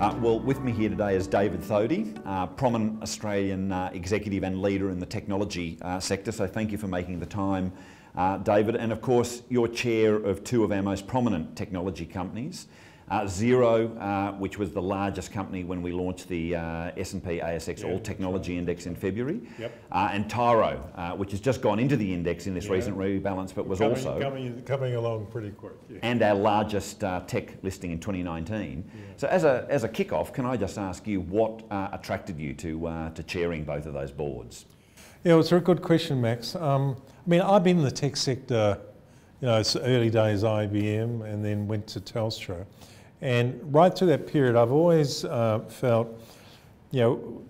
Well, with me here today is David Thodey, prominent Australian executive and leader in the technology sector, so thank you for making the time, David. And of course, you're chair of two of our most prominent technology companies, Xero, which was the largest company when we launched the S&P ASX All Technology Index in February, and Tyro, which has just gone into the index in this recent rebalance, but was coming along pretty quick. And our largest tech listing in 2019. So as a kick-off, can I just ask you what attracted you to chairing both of those boards? Yeah, it's a good question, Max. I mean, I've been in the tech sector, you know, it's early days IBM, and then went to Telstra. And right through that period, I've always felt, you know,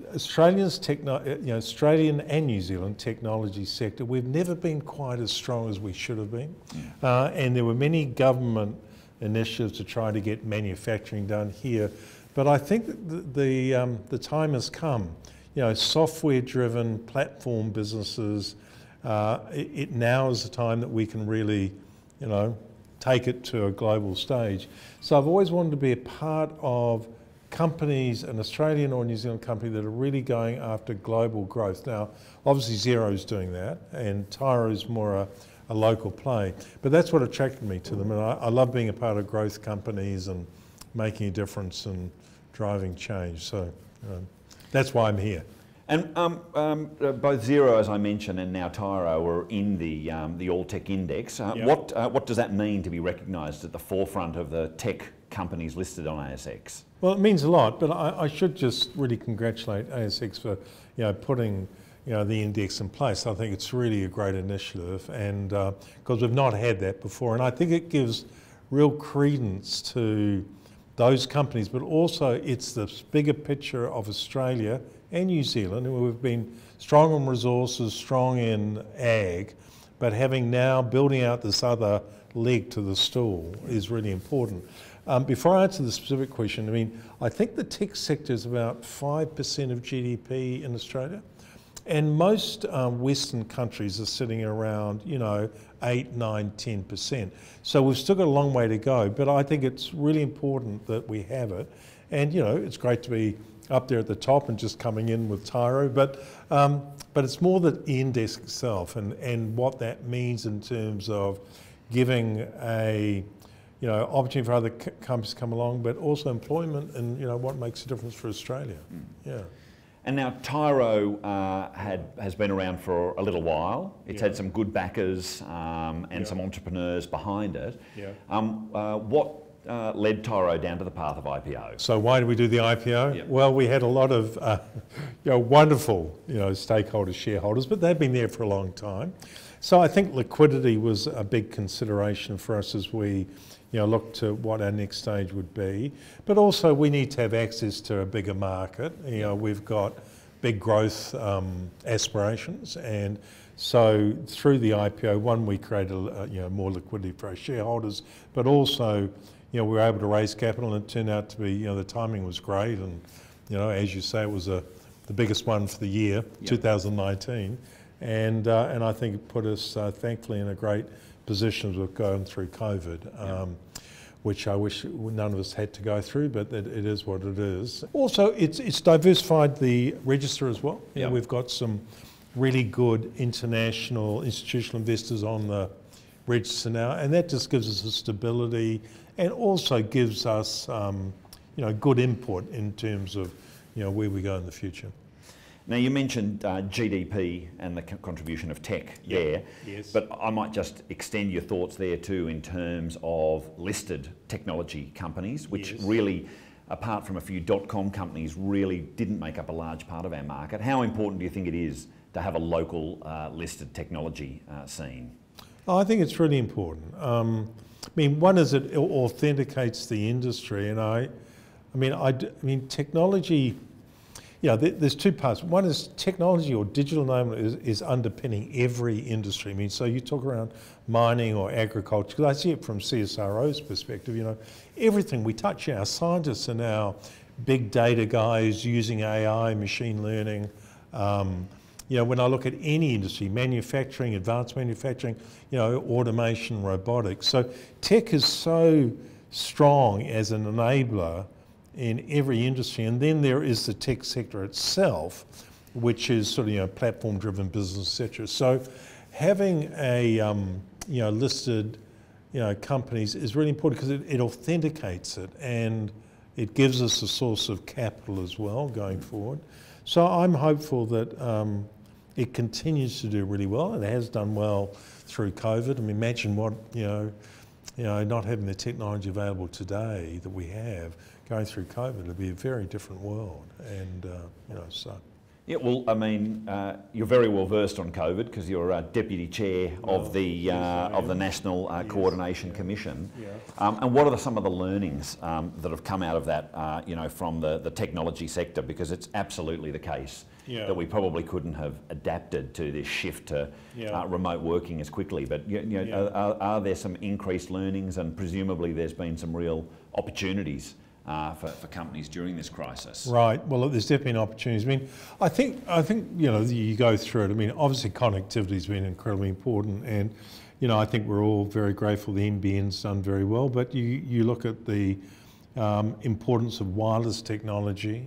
Australian and New Zealand technology sector, we've never been quite as strong as we should have been. And there were many government initiatives to try to get manufacturing done here. But I think that the time has come. You know, software-driven platform businesses, it now is the time that we can really, you know, take it to a global stage. So I've always wanted to be a part of companies, an Australian or New Zealand company that are really going after global growth. Now, obviously Xero's doing that, and Tyro's more a local play, but that's what attracted me to them. And I love being a part of growth companies and making a difference and driving change. So that's why I'm here. And both Xero, as I mentioned, and now Tyro are in the All Tech Index. What does that mean to be recognised at the forefront of the tech companies listed on ASX? Well, it means a lot, but I should just really congratulate ASX for, you know, putting, you know, the index in place. I think it's really a great initiative, and because we've not had that before, and I think it gives real credence to those companies, but also it's the bigger picture of Australia and New Zealand, and we've been strong in resources, strong in ag, but having now building out this other leg to the stool is really important. Before I answer the specific question, I mean, I think the tech sector is about 5% of GDP in Australia, and most Western countries are sitting around, you know, 8, 9, 10%. So we've still got a long way to go, but I think it's really important that we have it. And, you know, it's great to be up there at the top and just coming in with Tyro, but it's more the index itself and what that means in terms of giving a, you know, opportunity for other companies to come along, but also employment and, you know, what makes a difference for Australia. And now Tyro has been around for a little while. It's had some good backers and some entrepreneurs behind it. What led Tyro down to the path of IPO? So why did we do the IPO? Well, we had a lot of you know, wonderful, you know, stakeholders, shareholders, but they've been there for a long time. So I think liquidity was a big consideration for us as we, you know, look to what our next stage would be. But also we need to have access to a bigger market. You know, we've got big growth aspirations, and so through the IPO, one, we created you know, more liquidity for our shareholders, but also, you know, we were able to raise capital, and it turned out to be, you know, the timing was great, and, you know, as you say, it was the biggest one for the year, 2019, and I think it put us thankfully in a great position as we're going through COVID, which I wish none of us had to go through, but it is what it is. Also, it's diversified the register as well. You know, we've got some really good international institutional investors on the register now, and that just gives us a stability and also gives us you know, good input in terms of, you know, where we go in the future. Now, you mentioned GDP and the contribution of tech there, but I might just extend your thoughts there too in terms of listed technology companies, which really, apart from a few dot-com companies, really didn't make up a large part of our market. How important do you think it is to have a local listed technology scene? Oh, I think it's really important. I mean, one is it authenticates the industry, and I mean technology. Yeah, there's two parts. One is technology or digital enablement is underpinning every industry. I mean, so you talk around mining or agriculture, because I see it from CSIRO's perspective, you know, everything we touch, our scientists are now big data guys using AI, machine learning. You know, when I look at any industry, manufacturing, advanced manufacturing, you know, automation, robotics. So tech is so strong as an enabler in every industry. And then there is the tech sector itself, which is sort of, platform-driven business, etc. So having a, listed, companies is really important because it authenticates it and it gives us a source of capital as well going forward. So I'm hopeful that it continues to do really well. It has done well through COVID. I mean, imagine what, not having the technology available today that we have going through COVID, it'd be a very different world. And, so. Yeah, well, I mean, you're very well versed on COVID because you're deputy chair of the National Coordination Commission. Yeah. And what are some of the learnings that have come out of that, from the technology sector? Because it's absolutely the case that we probably couldn't have adapted to this shift to remote working as quickly. But are there some increased learnings, and presumably there's been some real opportunities for companies during this crisis? Right. Well, there's definitely opportunities. I mean, I think you go through it. I mean, obviously connectivity has been incredibly important, and I think we're all very grateful the NBN's done very well. But you look at the importance of wireless technology.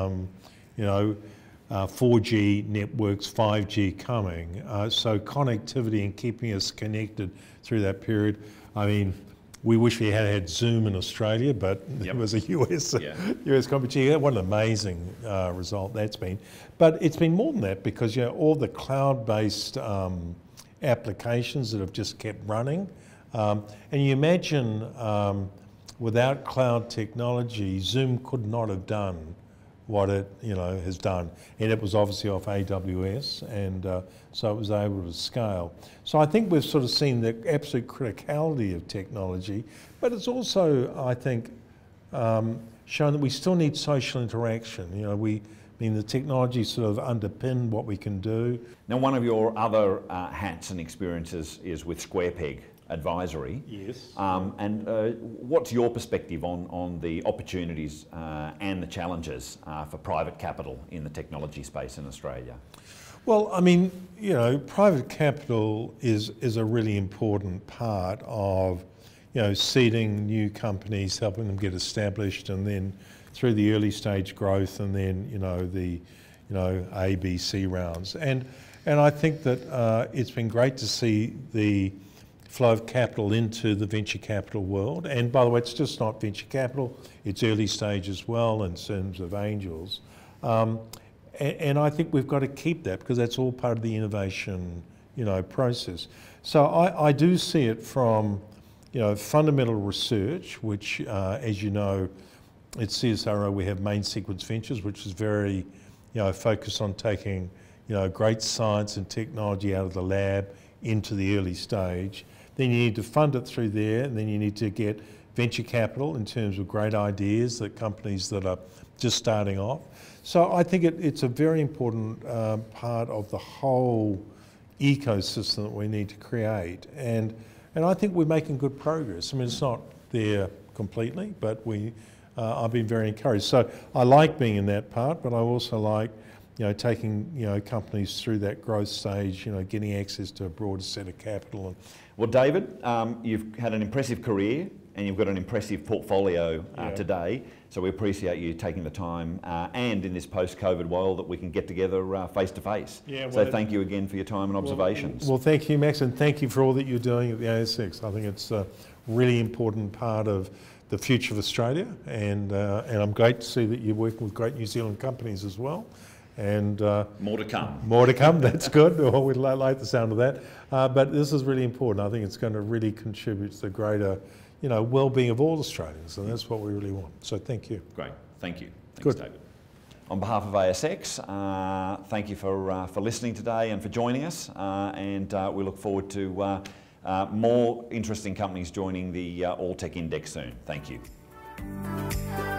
4G networks, 5G coming. So connectivity and keeping us connected through that period. I mean, we wish we had Zoom in Australia, but it was a US company. What an amazing result that's been. But it's been more than that because all the cloud-based applications that have just kept running. And you imagine without cloud technology, Zoom could not have done what it has done, and it was obviously off AWS, and so it was able to scale. So I think we've sort of seen the absolute criticality of technology, but it's also, I think, shown that we still need social interaction. The technology sort of underpin what we can do. Now, one of your other hats and experiences is with SquarePeg Advisory. Yes. And what's your perspective on the opportunities and the challenges for private capital in the technology space in Australia? Well, I mean, private capital is a really important part of, seeding new companies, helping them get established, and then through the early stage growth, and then the A, B, C rounds. And I think that it's been great to see the flow of capital into the venture capital world. And by the way, it's just not venture capital, it's early stage as well in terms of angels. And I think we've got to keep that because that's all part of the innovation, process. So I do see it from, fundamental research, which, as you know, at CSIRO we have Main Sequence Ventures, which is very, focused on taking, great science and technology out of the lab into the early stage. Then you need to fund it through there, and then you need to get venture capital in terms of great ideas that companies that are just starting off. So I think it's a very important part of the whole ecosystem that we need to create. And I think we're making good progress. I mean, it's not there completely, but I've been very encouraged. So I like being in that part, but I also like taking companies through that growth stage, getting access to a broader set of capital. Well, David, you've had an impressive career and you've got an impressive portfolio today. So we appreciate you taking the time and in this post-COVID world that we can get together face to face. So thank you again for your time and observations. Well, thank you, Max, and thank you for all that you're doing at the ASX. I think it's a really important part of the future of Australia, and I'm great to see that you're working with great New Zealand companies as well. And more to come. More to come. That's good. Well, we like the sound of that. But this is really important. I think it's going to really contribute to the greater, well-being of all Australians, and that's what we really want. So thank you. Great. Thank you. Thanks, David. On behalf of ASX, thank you for listening today and for joining us. And we look forward to more interesting companies joining the All Tech Index soon. Thank you.